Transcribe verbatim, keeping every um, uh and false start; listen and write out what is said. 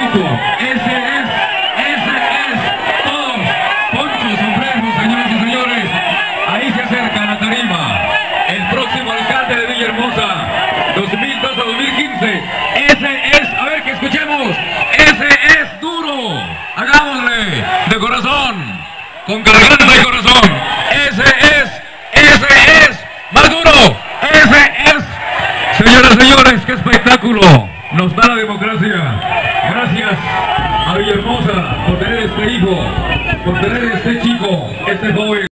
Perfecto. Ese es, ese es, todos. Ponchos, sombreros, señoras y señores. Ahí se acerca la tarima. El próximo alcalde de Villahermosa, dos mil dos a dos mil quince. Ese es, a ver que escuchemos. Ese es duro. Hagámosle de corazón, con garganta y corazón. Ese es, ese es, más duro. Ese es. Señoras y señores, qué espectáculo nos da la democracia. Gracias a Villahermosa por tener este hijo, por tener este chico, este joven.